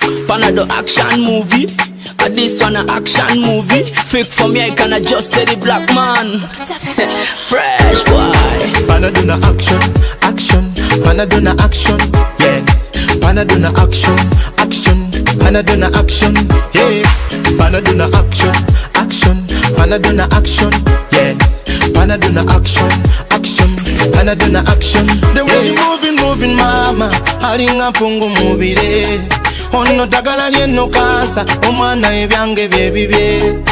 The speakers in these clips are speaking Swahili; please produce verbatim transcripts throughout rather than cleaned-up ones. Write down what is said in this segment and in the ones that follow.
Panado action movie. Uh, this one a action movie. Fake for me, I can adjust to the black man. Fresh boy. Panado na action, action. Panado na action, yeah. Panado na action, action. Panado na action, yeah. Panado na action, action. Panado na action, yeah. Panado na action, action. Panado na action. The way she moving, moving, mama. Halinga pungu mubire. Ono tagala lieno kasa. Omwana ebyange baby baby.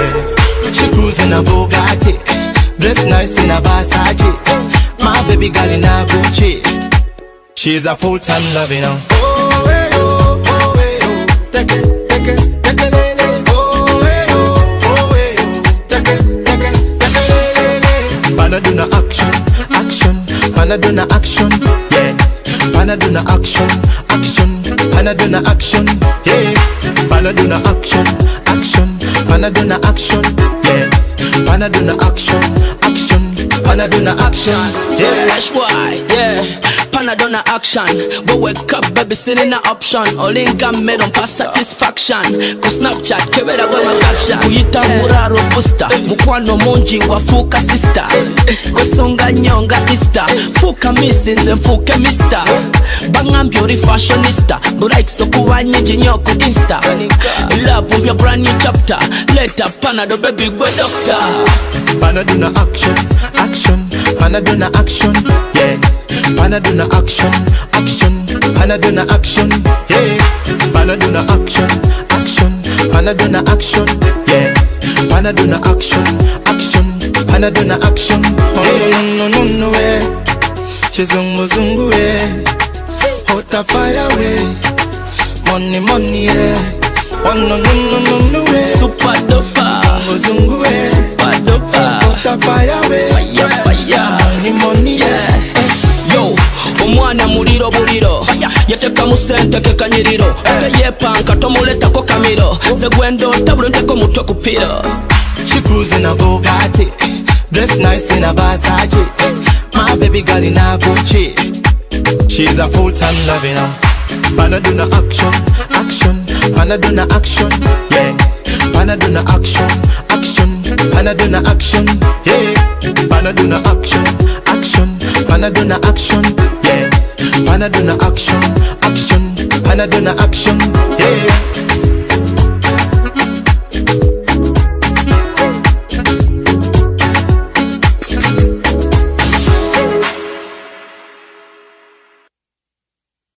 She cruising a Bugatti, dressed nice in a Versace. My baby girl in a Gucci. She's a full-time love, you know. Oh, hey, oh, oh, hey, oh. Take it, take it, take it, lele. Oh, hey, oh, oh, hey, oh. Take it, take it, take it, lele. Panado na action, action. Panado na action, yeah. Panado na action, action. Panado na action, yeah. Panado na action, action. Panado na action, yeah. Panado na action, action. Panado na action, yeah. Fresh boy, yeah. Panado na action. Go wake up, baby, sitting na option. All in can made on pass satisfaction. Go Snapchat, kebera go na caption. Kuyita mura robusta, mukwano monji wa fuka sister. Go songa nyonga ista, fuka misses and fuka mister. Bangam beauty fashionista, go like so kuwa nyinji nyoko insta. Love on your brand new chapter. Later Panado baby go doctor. Panado na action, action. Panado na action, yeah. Panado na action, action. Panado na action, yeah. Panado na action, action. Panado na action, yeah. Panado na action, action. Panado na action, yeah. No no no no way. Chizungu zungu way. Hot fire way. Money money yeah. Oh no no no no no way. Super duper. Zungu zungu way. Super duper. Hot fire way. Fire fire. Money money yeah. Yo, omwana muliro buliro yateka musente ke kanyiriro teyepanka tomuleta ko kamiro ze gwendo tabulo nteko mutwe kupiro. She cruising a Bugatti, dressed nice in a Versace. My baby girl in a Gucci. She's a full-time loving her. Panado na action, action. Panado na action, yeah. Panado na action, action. Panado na action, yeah. Panado na action, action. Panado na action, yeah. Panado na action, action. Panado na action, yeah.